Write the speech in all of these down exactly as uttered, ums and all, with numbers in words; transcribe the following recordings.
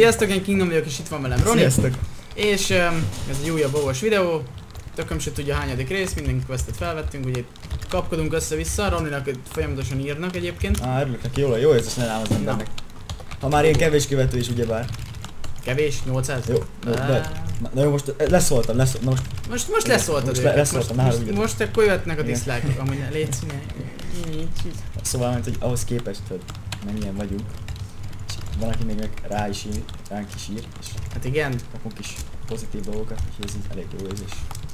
Sziasztok, én Kingdom vagyok, és itt van velem Roni. Sziasztok. És um, ez egy újabb óvos videó. Tököm se tudja hányadik rész, mindenki questet felvettünk, ugye kapkodunk össze-vissza, Roninak folyamatosan írnak egyébként. Á, örülök neki, jó, jó érzés, ne rám az embernek. Ha már ilyen kevés követő is ugyebár. Kevés? nyolcszáz? Jó, jó, de, na jó, most leszóltam, leszóltam, most... Most, most leszóltad most őket, leszóltam, most, most, most, most akkor jöhetnek a dislike-ok, amúgy ne légy színe. Szóval, mint hogy ahhoz képest, hogy mennyien vagyunk. És van, aki még meg rá is ír, ránk is ír, és Hát igen. kapunk is pozitív dolgokat, úgyhogy ez így elég jó érzés.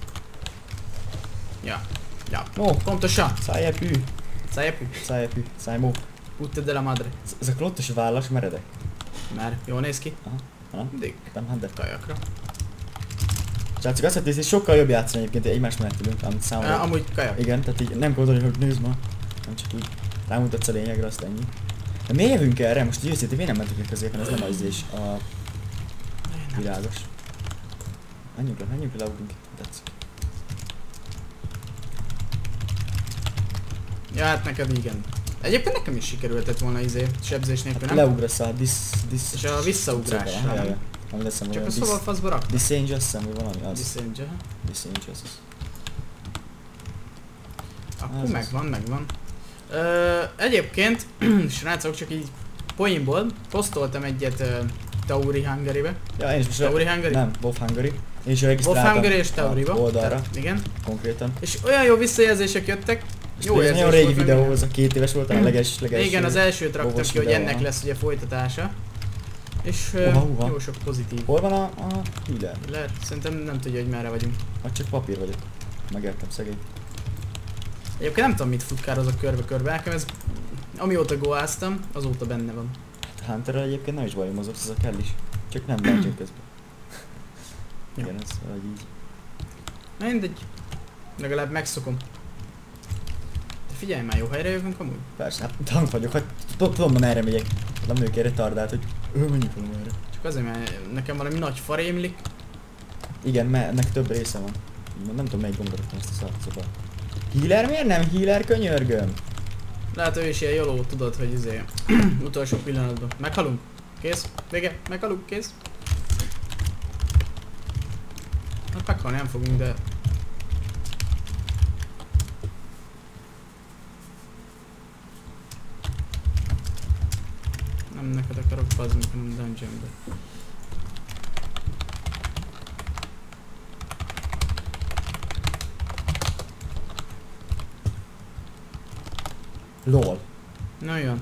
Ja. Ja. No, Pontosan. szájepű, Szájepű. szájepű, szájmó. Putte de la madre. Ez a klottos vállas meredek. Már jól néz ki. Aha, aha. Mindig. Nem, hát de. Kajakra. Srácok, azt mondta, hogy sokkal jobb játszani egyébként, egymás mellett ülünk, amit számomra. Uh, amúgy kajak. Igen, tehát így nem gondolni, hogy nézd ma, nem csak úgy rámutatsz a lényegre, azt ennyi. De miért jövünk erre? Most így őszintén, miért nem mentünk a középen? Ez nem az is a világos. Menjünk le, menjünk le, leugunk itt, tetszik. Ja, hát neked igen. Egyébként nekem is sikerültett volna izé, sebzés nélkül, Hát nem? leugrasz a dis... dis... És a visszaugrás. Szóval, ja, ja. Nem leszem Csak olyan a szóval faszba raktam. Disange, azt hiszem, hogy valami az. Disange, aha. Disange, az az. Akkor Az megvan, megvan. Ö, egyébként, srácok, csak így poénból posztoltam egyet uh, Tauri Hungary-be. Ja, én is most... Tauri Hungary? Nem, Wolf Hungary. Én is Wolf regisztráltam Hungary és Tauriba. a oldalra, Tehát, igen. konkrétan. És olyan jó visszajelzések jöttek. Jó Ez érzés nagyon régi volt, videó, meg ez a két éves volt, a leges, leges... igen, az elsőt raktam óvos ki, hogy videó, ennek aha. lesz ugye folytatása. És uh, Uha, uha. jó sok pozitív. Hol van a, a healer? Lehet, szerintem nem tudja, hogy merre vagyunk. Hát csak papír vagyok. Megértem szegény. Egyébként nem tudom, mit futkározok körbe-körbe, nekem ez amióta goáztam, azóta benne van. Hunterrel egyébként nem is baj, hogy mozogsz, ez a kell is. Csak nem bántjuk közben. Ja. Igen, ez vagy így. Mindegy. Legalább megszokom. De figyelj már, jó helyre jövünk amúgy? Persze, hát tank vagyok, hát tudom, hogy merre megyek. Nem nők egy retardált, hogy ő menjünk volna erre. Csak azért, mert nekem valami nagy fa rémlik. Igen, mert ennek több része van. Nem tudom, melyik gombra raktam ezt a szart, szóval. Healer miért nem? Healer könyörgöm! Lehet ő is ilyen joló, tudod, hogy izé utolsó pillanatban. Meghalunk? Kész? Vége? Meghalunk? Kész? Hát meghalni nem fogunk, de... Nem neked akarok bazni, hanem dungeonbe. LOL. Na jön.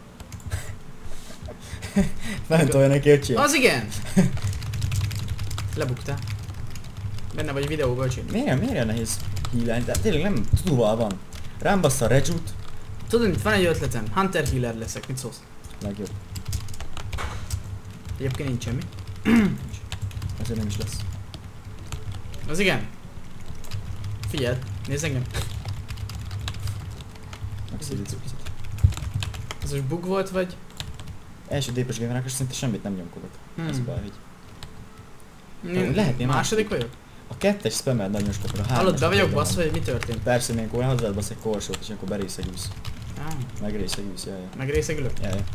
Nem tudom, neki öcsém. Az igen! Lebuktál. Benne vagy a videóban, öcsém. Miért, miért olyan nehéz healer? De tényleg nem tudóval van. Rám bassza a Rejut. Tudod, itt van egy ötletem. Hunter Healer leszek, mit szólsz? Legjobb. Egyébként nincs semmi. Ezért nem is lesz. Az igen. Figyeld, nézd engem. Megszívítjuk kicsit. Ez most bug volt, vagy? Első dépes gamerákos szinte semmit nem nyomkodok. Hmm. Ez baj, hogy... Hmm. Lehetné Második vagyok? A kettes spammel nagyon sokat, a hármas... Hallod, be vagyok basszva, hogy mi történt? Persze, milyenkor hozzád bassz egy korsót, és akkor berészegülsz. Ah, Megrészegülsz, jaj, jaj. megrészegülök? Jaj, jaj.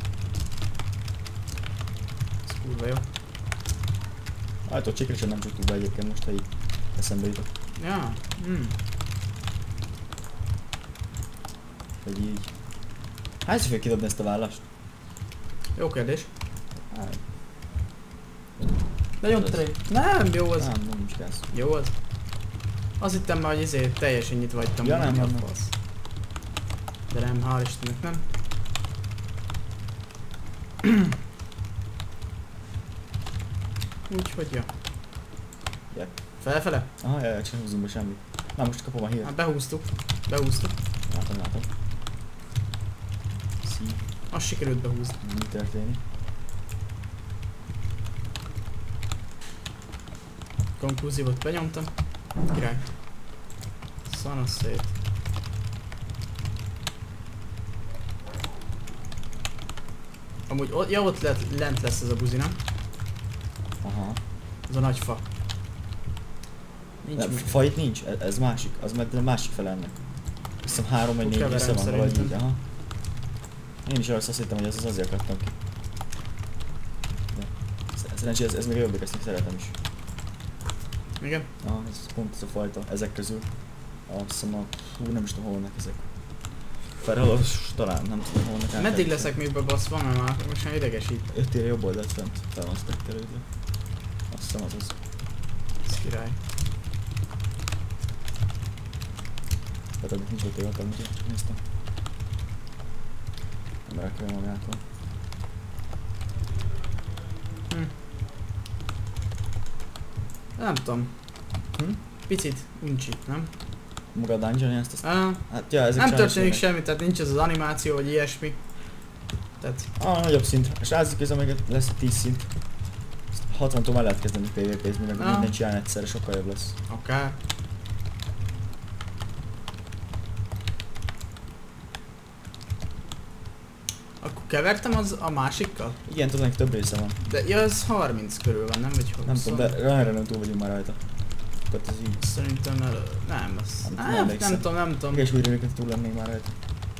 Ez kurva jó. Ajtó csikra sem nem csuktuk be egyébként most, ha így eszembe jutott. Ja, hmm. Hogy így... Hányszor fogja kidobni ezt a vállast? Jó kérdés. Hány. De nyomd tré. Nem, jó az. Nem, nem is gáz. Jó az. Azt hittem már, hogy izé teljesen nyitva vagytam. Ja, nem, volna, nem, a nem. fasz. De nem, hál' Istennek, nem. Úgyhogy ja. Jep. Felfele? Aha, jaj, csak nem húzunk be semmit. Na most kapom a hírt. Hát behúztuk. Behúztuk. Látom, látom. Szí. Azt sikerült behúzni. Mi történik? Konklúzívot benyomtam. Király. Szana szét. Amúgy ott, ja, ott lett, lent lesz ez a buzi, nem? Aha. Ez a nagy fa. Nincs Nem, mi. fa itt nincs, ez, ez másik, az meg a másik fel ennek. Azt hiszem három vagy Úgy négy keverem része van, valahogy így, szerintem. aha. Én is azt hittem, hogy ez az azért akartam ki. De. Ez Szerencsé ez, ez még jobbik, ezt még szeretem is. Igen? Ah, ez pont ez a fajta, ezek közül. Azt hiszem a... Hú, nem is tudom hol vannak ezek. Ferhalos talán, nem tudom hol vannak. Meddig leszek még bebaszva, mert már most már idegesít. öt ér jobb oldalt fent, fel van sztektelődve. Azt hiszem az az. Ez király. Tehát amit nincs ott évatam, úgyhogy csak néztem. Nem rakja magától. Hm. Nem tudom. Hm? Picit uncsi, nem? Maga a dungeon ezt azt... Ah, Hát ja, ezek nem sajnos történik jönnek. semmi, tehát nincs ez az animáció, vagy ilyesmi. Tehát, Ah, nagyobb szint. A srácok közben még lesz tíz szint. hatvantól már lehet kezdeni pé vé pé-zni, meg Ah. minden csinálni egyszerre, sokkal jobb lesz. akár. Akkor kevertem az a másikkal? Igen, tudom, hogy több része van. De ja, az harminc körül van, nem? Vagy Nem tudom, de olyanra nem túl vagyunk már rajta. Tehát ez így. Szerintem elő... Nem, az... Nem tudom, Nem, nem, emlékszem. tudom, nem tudom. És újra őket túl lennénk már rajta.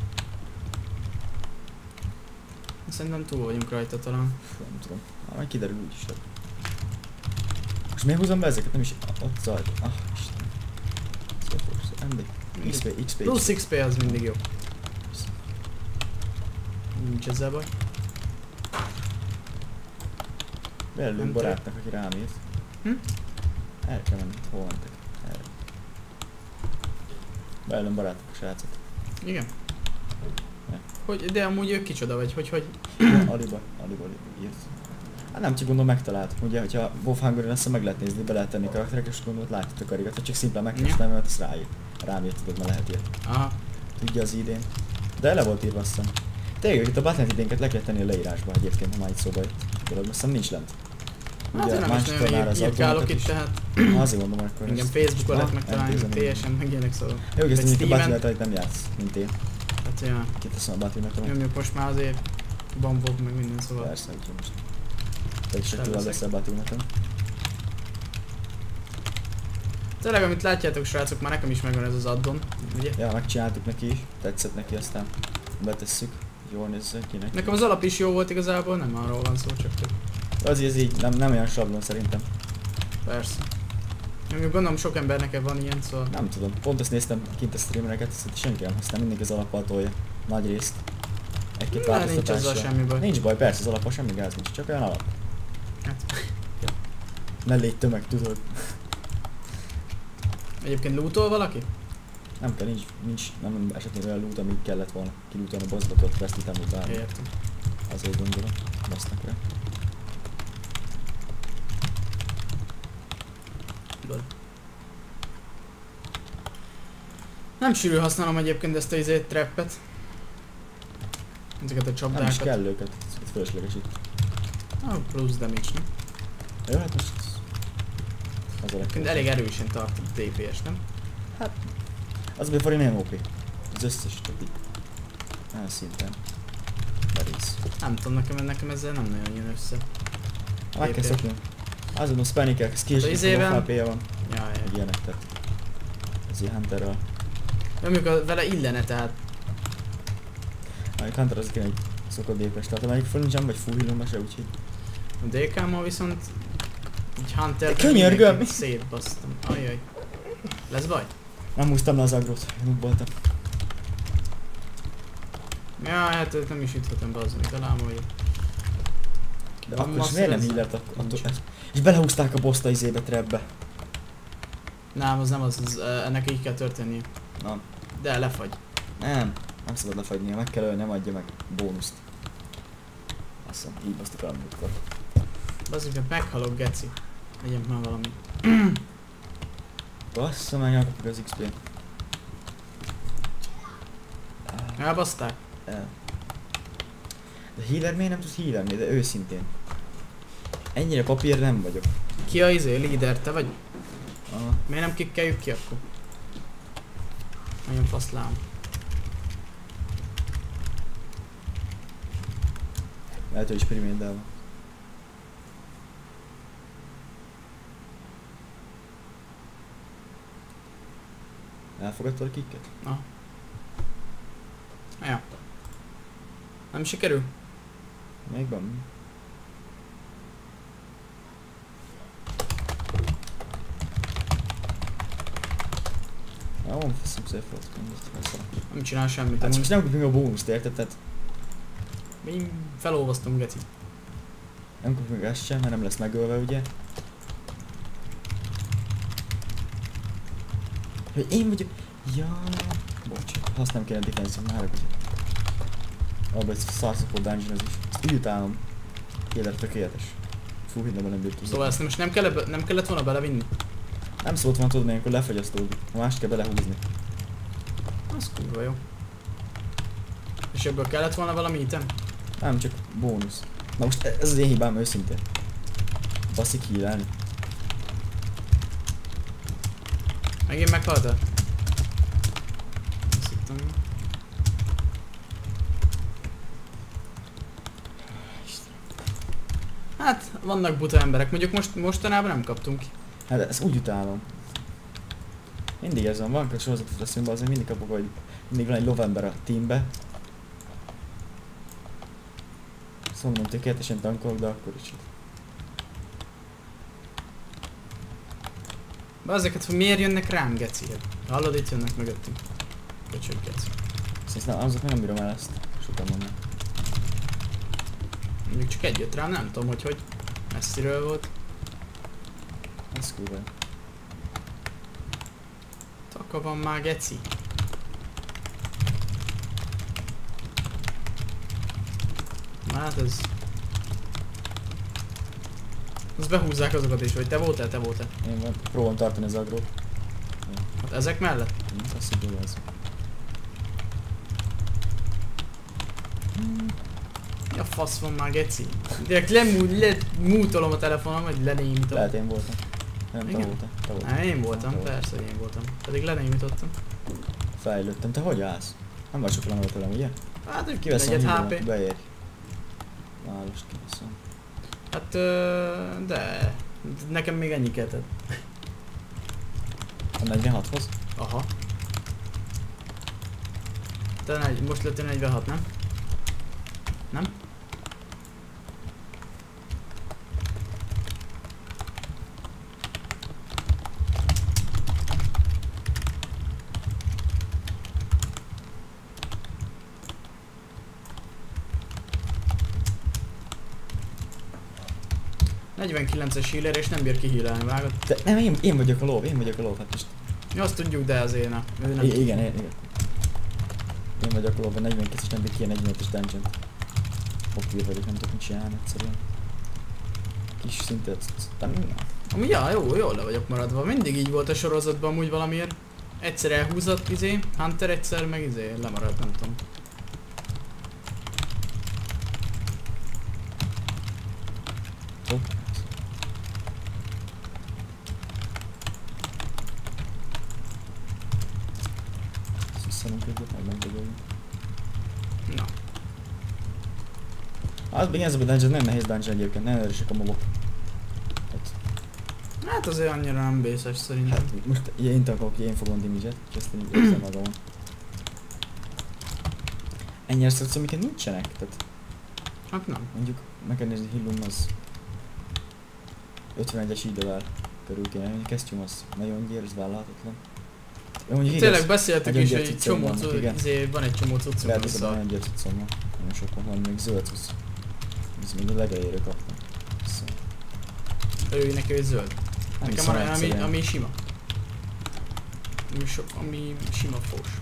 Szerintem túl vagyunk rajta talán. Fú, nem tudom. Már majd kiderül úgyis. Tehát. Most miért húzom be ezeket? Nem is ott zajt. Ah, Isten. Szóval, mindegy. iksz pé, iksz pé. Plusz iksz pé az mindig jó. Nincs ezzel baj. Belőlünk Nem barátnak, aki rám írt. Hm? El kell menni. Hol mentek? Erre. Belőlünk barátnak a srácok. Igen. Ne. Hogy, de amúgy ők kicsoda vagy, hogy hogy... Aliba, Aliba, Aliba írt. Hát nem csak gondolom megtalált. Ugye, hogyha WoW Hungary lesz, meg lehet nézni, be lehet tenni karaktereket, és gondolod látjátok a karikat, ha csak szimplán megkerestem, mert ezt ráír. Rám írt, tudod, mert lehet ilyet. Aha. Tudja az idén. De le volt írva, azt hiszem. Tényleg, itt a Battle idénket le kell tenni a leírásba egyébként, ha már itt szóba jött. Dolog, azt hiszem nincs lent. Hát én nem is nagyon ír- írkálok itt, tehát Azért mondom, akkor engem ezt- Facebookon lehet Ah, megtalálni, elintézem én. té es en meg ilyenek, szóval. Jó, hogy ezt Vagy mondjuk a Steamen. Battle-t nem játsz, mint én. Hát ja, Kiteszem a Battle-net, nyomjuk most már azért bambok meg minden, szóval. persze, úgyhogy most. Te is csak Sem tudod leszek. lesz a Battle-netem. Tényleg, amit látjátok srácok, már nekem is megvan ez az addon, ugye? Ja, megcsináltuk neki is, tetszett neki, aztán betesszük. Jól nézzen ki neki. Nekem az alap is jó volt igazából, nem arról van szó, csak tök. Azért ez így nem, nem olyan sablon szerintem. Persze. Mondjuk gondolom sok embernek van ilyen, szóval. Nem tudom, pont ezt néztem kint a streamereket, ezt senki nem használ, mindenki az alappal tolja. Nagy részt. Egy-két Ne, nincs azzal változtatással. semmi baj. Nincs baj, persze, az alappal semmi gáz nincs, csak olyan alap. Hát. Ne légy tömeg, tudod. Egyébként lootol valaki? Nem kell, nincs, nincs, nem esetleg olyan loot, ami kellett volna kilútolni a bossba, ott vesztítem úgy bármi. Értem. Azért gondolom, basznak rá. Lol. Nem sűrű használom egyébként ezt a izét, trappet. Ezeket a Nem is csapdákat. kell őket, ez fölösleges itt. Ah, plusz damage, nem? Jó, hát most... Az a Egyébként legjobb. elég erősen tart a dé pé es, nem? Hát... Az a Befari nem ó pé. Az összes többi. Olyan szinten. Merész. Nem tudom, nekem, nekem ezzel nem nagyon jön össze. Meg kell dé pé es. szokni. Azon mondom, Spanikkel, skills, Hát az izében- há pé-je van. Jaj, Meg jaj. ilyenek, tehát... Ez ilyen Hunterral. Mondjuk a, vele illene, tehát Amelyik Hunter az kéne egy szokott dépes, tehát amelyik full jump vagy full healon se, úgyhogy... a dé ká-mal viszont egy Hunter De könyörgöm! szétbasztam. Ajaj. Lesz baj? Nem húztam le az agrót, nubboltam. Ja, hát őt nem is üthetem be az, hogy talán vagyok. De Van akkor is master miért nem ez? healert ak- attól? Nincs. És belehúzták a bosszt a izébe, trapbe. Nem, az nem az, az uh, ennek így kell történnie. Na, De lefagy. nem. Nem szabad lefagynia, meg kell ölni, nem adja meg bónuszt. Azt hiszem, így basztuk el a múltkor. Bazdmeg, hogy meghalok, geci. Legyen már valami. Bassza meg, elkapjuk az iksz pé-t. Elbaszták? El. De healer miért nem tudsz healerni, de őszintén. Ennyire papír nem vagyok. Ki a izé, líder, te vagy? Aha. Miért nem kikkeljük ki akkor? Nagyon faszlám. Lehet, hogy is priméddel van. Elfogadtad a kicket? Na. Ja. Nem sikerül? Még van. Na, van feszem szép volt, mindegy, felszalak. Nem csinál semmit, Hát amúgy. most nem kapjuk a bónuszt, érted? Tehát Mi felolvasztom, geci. nem kapjuk ezt sem, mert nem lesz megölve, ugye? Hogy én vagyok... Ja, bocs, használom kéne a defense-t, már hogy... Abba egy szarszapó dungeon az is. Ezt úgy utálom. Élet tökéletes. Fú, hidd nem bírtuk. Szóval ezt most nem, kell, nem kellett volna belevinni? Nem szólt volna tudod, mert akkor lefagyasztódik. A mást kell belehúzni. Az kurva jó. És ebből kellett volna valami item? Nem, csak bónusz. Na most ez az én hibám őszintén. Baszik hílelni. Megint meghaltál? Azt hittem. Hát, vannak buta emberek, mondjuk most, mostanában nem kaptunk ki. Hát ezt úgy utálom. Mindig ez van, van a sorozatot leszünk be, azért mindig kapok, hogy mindig van egy lovember a teambe. Szóval mondom, tökéletesen tankolok, de akkor is. De ezeket, hogy miért jönnek rám, geci? Hallod, itt jönnek mögöttünk. Köcsög, geci. Szóval azok nem bírom el ezt. Sokan mondnak. Mondjuk csak egy jött rám, nem tudom, hogy hogy messziről volt. Ez kurva. Taka van már, geci. Na hát ez... Azt behúzzák azokat is, hogy te voltál, te voltál. Én van, próbálom tartani az agrót. Hát ezek mellett? Én azt hiszem, hogy ez. Mi a fasz van már, geci? Direkt lemú, lemútolom a telefonom, vagy lenémítom. Lehet én voltam. Nem, te Igen? voltál. Te voltál. Hát én voltam, Te voltál. persze, hogy én voltam. Pedig lenémítottam. Fejlődtem. Te hogy állsz? Nem vagy sokkal nem tőlem, ugye? Hát, hogy Kiveszem egy a há pé. hívomat, beérj. Válasz, kiveszem. Hát, ö, de... Nekem még ennyi kellett. A negyvenhathoz? Aha. Te negy, most lett negyvenhat, nem? Nem? negyvenkilences healer és nem bír kihílelni, vágod? De nem, én, én vagyok a lov, én vagyok a lov, hát most... Ja, azt tudjuk, de az én a... Ő nem. I- igen, én, igen. Én vagyok a lov, a negyvenkettes nem bír ki a negyvenötös dungeon. Hoppír vagyok, nem tudok mit csinálni egyszerűen. Kis szintet, nem... Ami ja, jó, jól le vagyok maradva. Mindig így volt a sorozatban amúgy valamiért. Egyszer elhúzott izé, Hunter egyszer meg izé, lemaradt, nem tudom. Hopp. Ezt visszanunk egyet, meg megdobogunk. Na. Az még ez a dungeon nem nehéz dungeon egyébként, nem erősek a mobok. Hát, Hát azért annyira nem bészes szerintem. hát most ugye én tankolok, én fogom damage-et, és ezt én így érzem magamon. Ennyire szorsz, amiket nincsenek, tehát Hát nem. mondjuk meg kell nézni, Hillum az ötvenegyes idővel körül kéne, hogy kesztyűm az nagyon gyér, ez vállalhatatlan. Jó, mondjuk Tényleg igaz, beszéltük nagyon is, gyér hogy egy cuccom csomó vannak, cucc, igen. izé, van egy csomó cuccunk Lehet, hogy vissza. nagyon gyér cuccom van, nagyon sok van, még zöld cucc. Ez még a legelejére kaptam. Szóval. Ő neki egy zöld. Nem Nekem hiszem van olyan, ami, egyszerűen. ami sima. Ami, so, ami sima fós.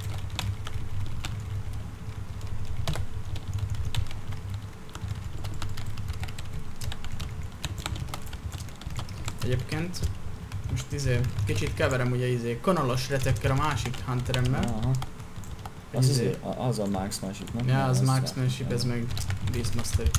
Egyébként most izé, kicsit keverem ugye izé, kanalos retekkel a másik hunteremmel. Aha. Az, Izé. izé, a- az a Marksmanship, nem? Ja, az Nem, Marksmanship, ez meg Beastmastery.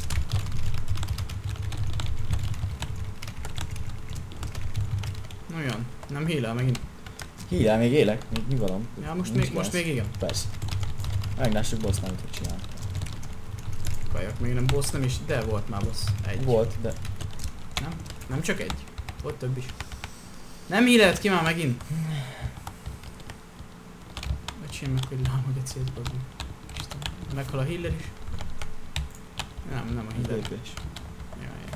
Olyan, nem hílel megint. Híjjel, még élek, még nyugalom. Ja, most Nincs még, most gáz. még igen. Persze. Meglássuk boss nem mit csinál. Kajak, még nem boss, nem is, de volt már boss. Egy. Volt, de Nem? Nem csak egy. Volt több is. Nem hílelt ki már megint. Öcsém meg, hogy lámog egy szétbazom. Meghal a healer is. Nem, nem a healer. lépés. Jaj.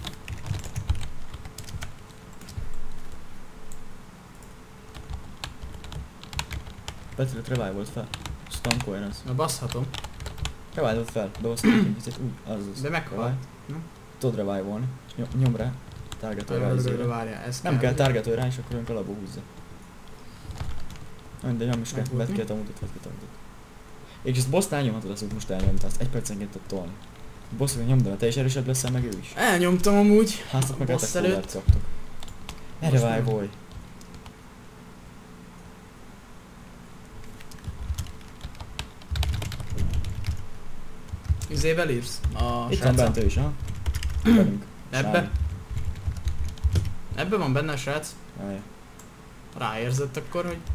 Patriot revive-olt fel. Stankoljon az. Na baszhatom. Revive-olt fel. Behoztam egy kicsit. Úgy, az az. De meghalt. Hm? Tudod revive-olni. És nyom, nyom rá. Targetolj rá izére. Várjál, ez Nem kell targetolj rá, és akkor ön kalapba húzza. Mindegy, nem is kell. Vedd ki a tamutot, vedd ki a tamutot. És ezt bossnál nyomhatod azt, hogy most elnyomta, azt egy percenként tud tolni. A bosszok nyomd el, te is erősebb leszel, meg ő is. Elnyomtam amúgy. Hát ott meg boss attack előtt. kaptok. Ne Most revive-olj. Izével írsz? A Itt van bent ő is, ha? Velünk. Ebbe? Sámi. Ebbe van benne a srác? Jaj. Ráérzett akkor, hogy...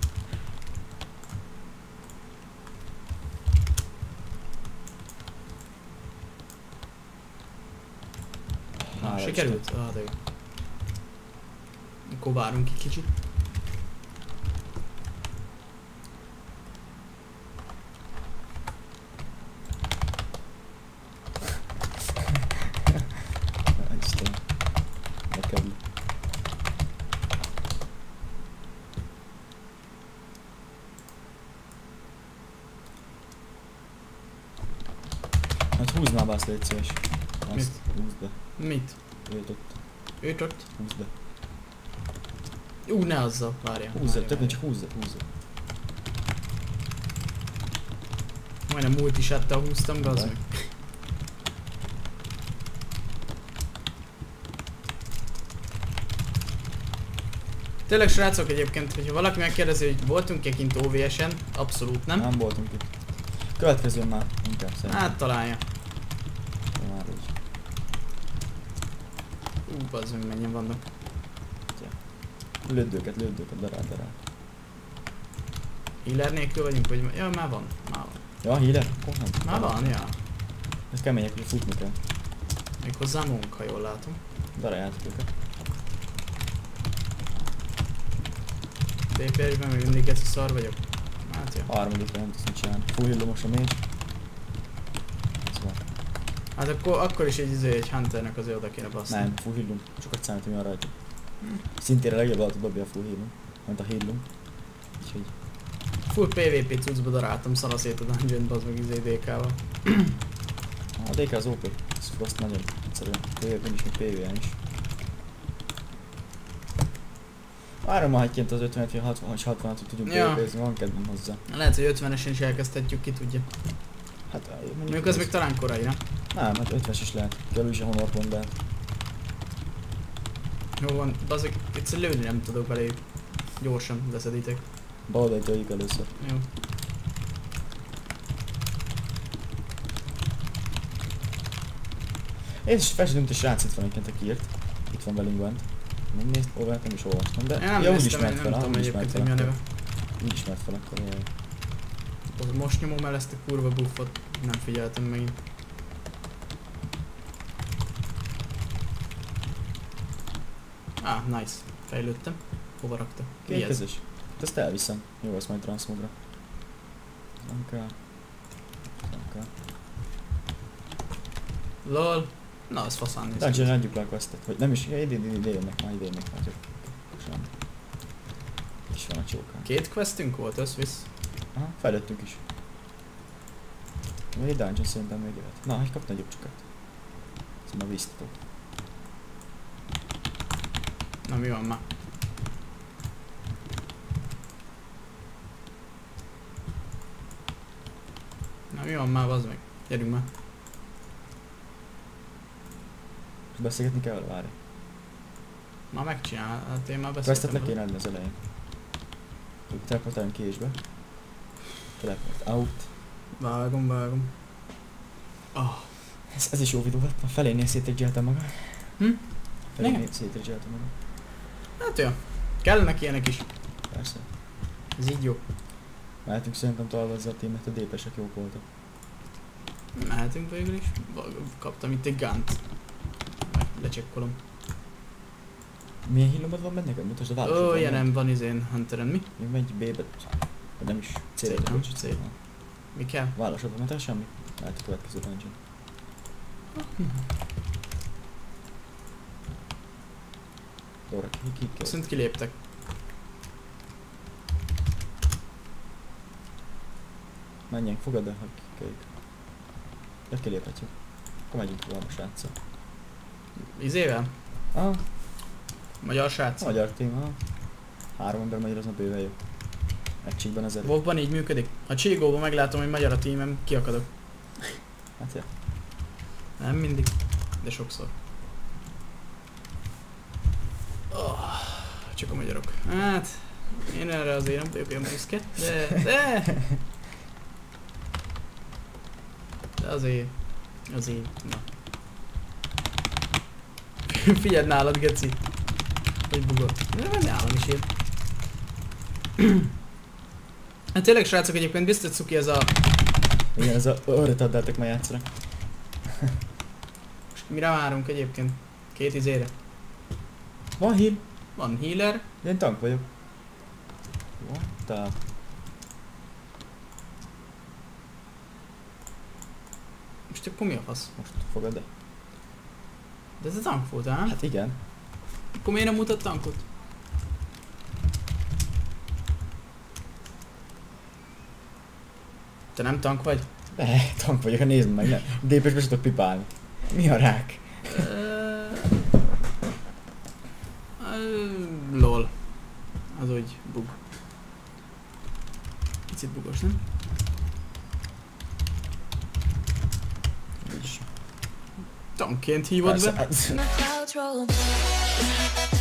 Na, Hála sikerült? Ah, de jó. Akkor várunk egy kicsit. Isten. Neked. Hát húzd már be azt, légy szíves. Azt, Mit? húzd be. Mit? Őt ott, Őt ott? húzd be. Ú, ne azzal, várjál. Húzzad, várjál, több, várjál. csak húzzad, húzzad. Majdnem multisáttal húztam, gazd meg. Tényleg srácok, egyébként, hogyha valaki megkérdezi, hogy voltunk-e kint ó vé es-en, abszolút nem. Nem voltunk itt. Következő már inkább szerintem. Hát találja. Ja, már úgy. Ú, bazd meg, mennyien vannak. Lőd őket, lőd őket, darál, darál. Healer nélkül vagyunk, vagy... Ja, már van. Már van. Ja, healer? Akkor nem. Már van, ja. Ez kemények, hogy futni kell. Még hozzá monk, ha jól látom. Daráljátok őket. dé pé es-ben még mindig ez a szar vagyok. Hát ja. Harmadikra nem tudsz mit csinálni. Full hillomos a mage. Ez van. Hát akkor, akkor is egy, izé, egy hunternek azért oda kéne baszni. Nem, full hillum. Sokat számít, hogy mi van rajta. Szintén a legjobb alatt dobja a full hillum. Mint a hillum. Úgyhogy... Full pé vé pé cuccba daráltam szanaszét a dungeon-t, bazd meg izé dé ká-val. A dé ká az ó pé. Ez Frost nagyon egyszerűen. pé vé pén is, meg pé vé en is. Várom már egyként az ötvenet vagy hatvanat, hogy tudjunk Ja. pé vé pézni, van kedvem hozzá. Lehet, hogy ötvenesen is elkezdhetjük, ki tudja. Hát mondjuk, Mondjuk az még talán korai, nem? Nem, hát ötvenes is lehet. Kell is a honor pont, de... Jó van, bazzik, egyszer lőni nem tudok beléjük. Gyorsan leszeditek. Baloldalt töljük először. Jó. Én is felsőtöm, hogy srác itt van egyébként, aki írt. Itt van velünk bent. Megnézd, olvát nem is olvastam, de... Én nem ja, úgy néztem, ismert én fel, nem ah, tudom úgy ismert egyébként, fel hogy mi a akkor. neve. Úgy ismert fel akkor, jaj. Az most nyomom el ezt a kurva buffot, nem figyeltem megint. Ah, nice. Fejlődtem. Hova rakta? Mi ez? Kétkezes. Hát ezt elviszem. Jó, ezt majd transmodra. Nem kell. Nem kell. Lol. Na, az faszán néz ki. Dungeon adjuk le a questet. Vagy nem is, ja, ide, ide, ide jönnek már, ide jönnek már. Csak. Sem. Itt is van a csókán. Két questünk volt, összvisz. Aha, fejlődtünk is. Vagy egy dungeon szerintem még jöhet. Na, hogy kap nagyobb csukát. Ez már víztató. Na, mi van már? Na, mi van már, bazd meg? Gyerünk már. Beszélgetni kell vele, várj. Már megcsinál, hát én már Questet beszéltem. ne vele. kéne adni az elején. Teleportáljunk késbe. Teleport out. Vágom, vágom. Oh. Ez, ez is jó videó lett, a felénél szétriggeltem magam. Hm? Felénél Igen. szétriggeltem magam. Hát jó. Kellenek ilyenek is. Persze. Ez így jó. Mehetünk szerintem találva ezzel a témát, a dé pé-sek jók voltak. Mehetünk végül is. Kaptam itt egy gunt. Meg lecsekkolom. Milyen hillomod van benne neked? Mutasd a városot. Ó, ilyen nem van izén Hunteren, mi? Még megy B-be. Vagy nem is. C-be. C, nem? bocs. C. Mi kell? Városod van, mert semmi. Lehet a következő dungeon. Dóra, ki, ki kell? Viszont kiléptek. Menjünk, fogad el, hogy kék. De kiléphetjük. Akkor megyünk valami sráccal. Izével? Aha, Magyar srác? magyar tím, aha. Három ember magyar, az a bőven jó. Egy csíkban az erő. Vokban így működik? Ha Csigóban meglátom, hogy magyar a tímem, kiakadok. Hát ja. Nem mindig, de sokszor. Oh, csak a magyarok. Hát, én erre azért nem vagyok olyan büszke, de, de... De azért, azért, na. Figyeld nálad, geci. Hogy bugol. De nálam is ér. Hát tényleg srácok, egyébként biztos cuki ez a... Igen, ez a öröt addátok ma játszra. Most mire várunk egyébként? Két izére. Van heal. Van healer. Én tank vagyok. What the... Most akkor mi a fasz? Most fogad el. De ez a tank volt, á? Hát igen. Akkor miért nem mutat tankot? Te nem tank vagy? De, tank vagyok, nézd meg, ne. dé pé-sbe se tudok pipálni. Mi a rák? Lol. Az úgy bug. Picit bugos, nem? Úgyis. Tankként hívod be? Persze, hát-